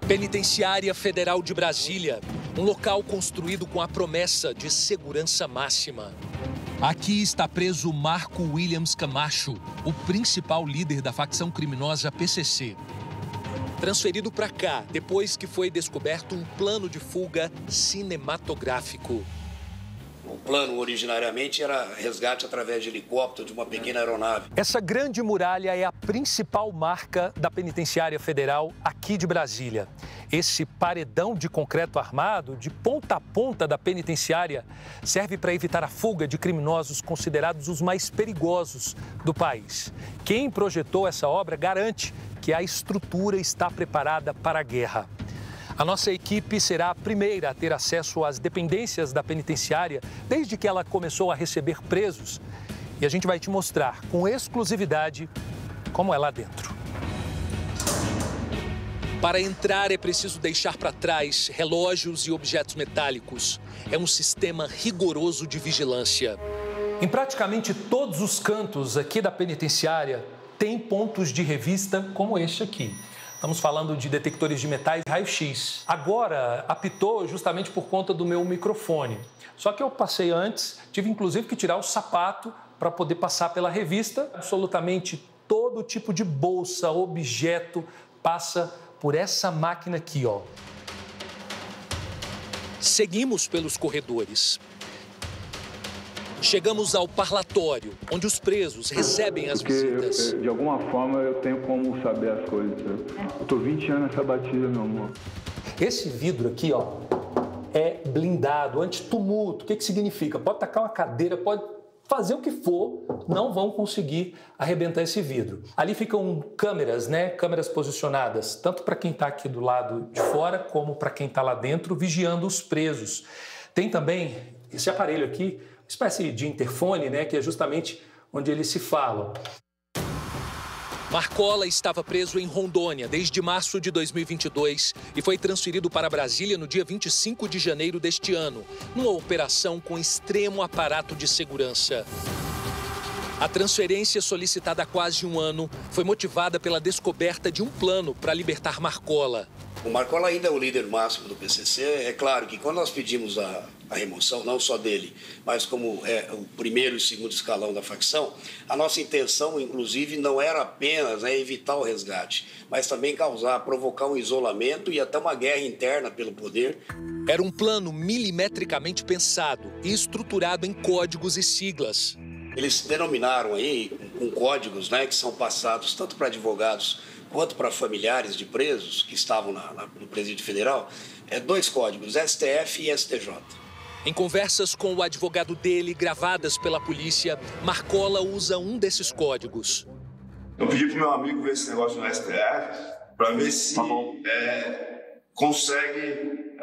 Penitenciária Federal de Brasília, um local construído com a promessa de segurança máxima. Aqui está preso Marco Williams Camacho, o principal líder da facção criminosa PCC. Transferido para cá, depois que foi descoberto um plano de fuga cinematográfico. O plano, originariamente, era resgate através de helicóptero de uma pequena aeronave. Essa grande muralha é a principal marca da Penitenciária Federal aqui de Brasília. Esse paredão de concreto armado, de ponta a ponta da penitenciária, serve para evitar a fuga de criminosos considerados os mais perigosos do país. Quem projetou essa obra garante que a estrutura está preparada para a guerra. A nossa equipe será a primeira a ter acesso às dependências da penitenciária desde que ela começou a receber presos. E a gente vai te mostrar com exclusividade como é lá dentro. Para entrar é preciso deixar para trás relógios e objetos metálicos. É um sistema rigoroso de vigilância. Em praticamente todos os cantos aqui da penitenciária tem pontos de revista como este aqui. Estamos falando de detectores de metais raio-x. Agora apitou justamente por conta do meu microfone. Só que eu passei antes, tive inclusive que tirar o sapato para poder passar pela revista. Absolutamente todo tipo de bolsa, objeto passa por essa máquina aqui, ó. Seguimos pelos corredores. Chegamos ao parlatório, onde os presos recebem as visitas. De alguma forma eu tenho como saber as coisas. Eu tô 20 anos nessa batida, meu amor. Esse vidro aqui, ó, é blindado, anti-tumulto. O que significa? Pode tacar uma cadeira, pode fazer o que for, não vão conseguir arrebentar esse vidro. Ali ficam câmeras, né? Câmeras posicionadas, tanto para quem está aqui do lado de fora, como para quem está lá dentro, vigiando os presos. Tem também esse aparelho aqui, uma espécie de interfone, né? Que é justamente onde eles se falam. Marcola estava preso em Rondônia desde março de 2022 e foi transferido para Brasília no dia 25 de janeiro deste ano, numa operação com extremo aparato de segurança. A transferência, solicitada há quase um ano, foi motivada pela descoberta de um plano para libertar Marcola. O Marcola ainda é o líder máximo do PCC. É claro que quando nós pedimos a remoção, não só dele, mas como é o primeiro e segundo escalão da facção, a nossa intenção, inclusive, não era apenas evitar o resgate, mas também provocar um isolamento e até uma guerra interna pelo poder. Era um plano milimetricamente pensado e estruturado em códigos e siglas. Eles denominaram aí com códigos, né, que são passados tanto para advogados quanto para familiares de presos que estavam no Presídio Federal, dois códigos, STF e STJ. Em conversas com o advogado dele, gravadas pela polícia, Marcola usa um desses códigos. Eu pedi para o meu amigo ver esse negócio no STF para ver se consegue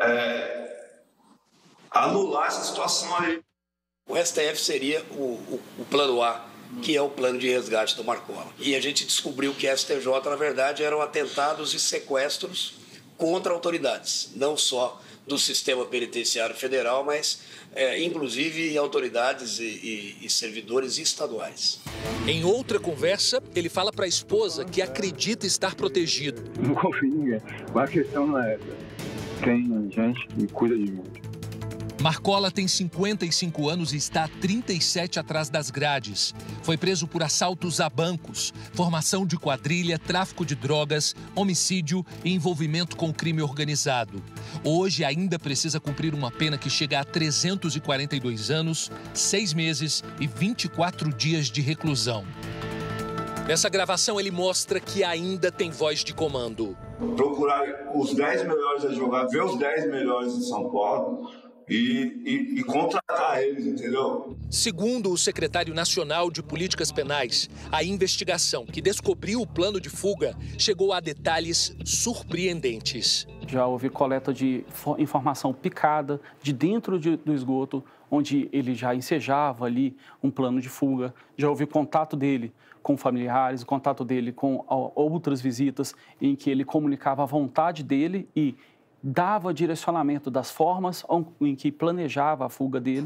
anular essa situação aí. O STF seria o plano A, que é o plano de resgate do Marcola. E a gente descobriu que STJ, na verdade, eram atentados e sequestros contra autoridades, não só do sistema penitenciário federal, mas inclusive autoridades e servidores estaduais. Em outra conversa, ele fala para a esposa que acredita estar protegido. Não confio em ninguém, mas a questão não é essa. Tem gente que cuida de mim. Marcola tem 55 anos e está há 37 atrás das grades. Foi preso por assaltos a bancos, formação de quadrilha, tráfico de drogas, homicídio e envolvimento com crime organizado. Hoje ainda precisa cumprir uma pena que chega a 342 anos, 6 meses e 24 dias de reclusão. Nessa gravação ele mostra que ainda tem voz de comando. Procurar os 10 melhores advogados, ver os 10 melhores de São Paulo e contratar eles, entendeu? Segundo o secretário nacional de Políticas Penais, a investigação que descobriu o plano de fuga chegou a detalhes surpreendentes. Já houve coleta de informação picada de dentro do esgoto, onde ele já ensejava ali um plano de fuga. Já houve contato dele com familiares, contato dele com outras visitas, em que ele comunicava a vontade dele e dava direcionamento das formas em que planejava a fuga dele.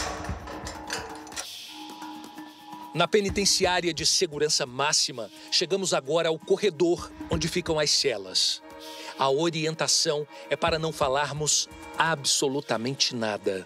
Na penitenciária de segurança máxima, chegamos agora ao corredor onde ficam as celas. A orientação é para não falarmos absolutamente nada.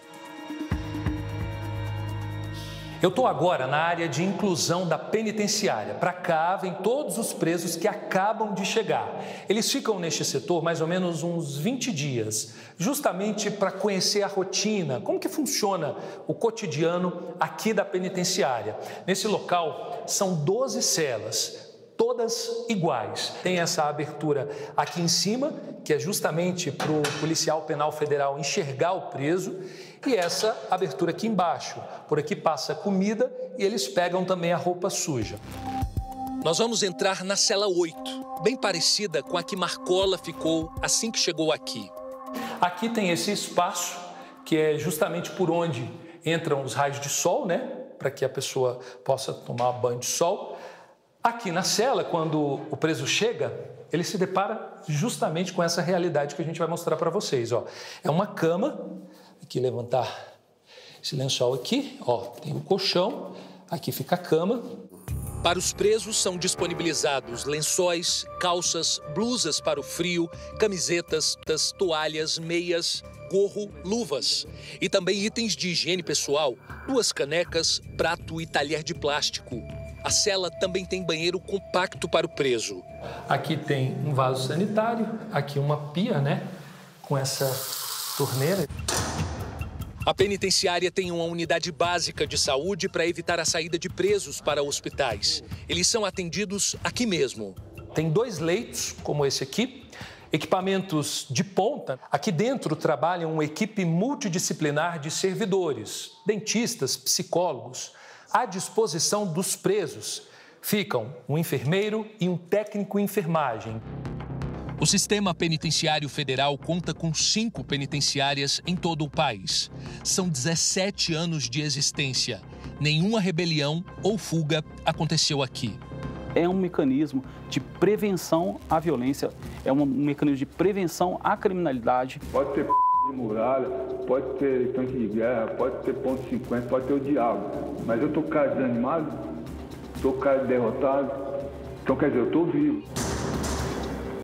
Eu estou agora na área de inclusão da penitenciária. Para cá vêm todos os presos que acabam de chegar. Eles ficam neste setor mais ou menos uns 20 dias, justamente para conhecer a rotina, como que funciona o cotidiano aqui da penitenciária. Nesse local são 12 celas, todas iguais. Tem essa abertura aqui em cima, que é justamente para o policial penal federal enxergar o preso, e essa abertura aqui embaixo. Por aqui passa comida e eles pegam também a roupa suja. Nós vamos entrar na cela 8, bem parecida com a que Marcola ficou assim que chegou aqui. Aqui tem esse espaço, que é justamente por onde entram os raios de sol, né? Para que a pessoa possa tomar banho de sol. Aqui na cela, quando o preso chega, ele se depara justamente com essa realidade que a gente vai mostrar para vocês. Ó. É uma cama, aqui levantar esse lençol aqui, ó, tem um colchão, aqui fica a cama. Para os presos são disponibilizados lençóis, calças, blusas para o frio, camisetas, toalhas, meias, gorro, luvas e também itens de higiene pessoal, 2 canecas, prato e talher de plástico. A cela também tem banheiro compacto para o preso. Aqui tem um vaso sanitário, aqui uma pia, né, com essa torneira. A penitenciária tem uma unidade básica de saúde para evitar a saída de presos para hospitais. Eles são atendidos aqui mesmo. Tem 2 leitos, como esse aqui, equipamentos de ponta. Aqui dentro trabalham uma equipe multidisciplinar de servidores, dentistas, psicólogos. À disposição dos presos ficam um enfermeiro e um técnico em enfermagem. O sistema penitenciário federal conta com 5 penitenciárias em todo o país. São 17 anos de existência. Nenhuma rebelião ou fuga aconteceu aqui. É um mecanismo de prevenção à violência, é um mecanismo de prevenção à criminalidade. Pode ter de muralha, pode ter tanque de guerra, pode ter ponto 50, pode ter o diabo. Mas eu tô cara desanimado, tô cara derrotado, então quer dizer, eu tô vivo.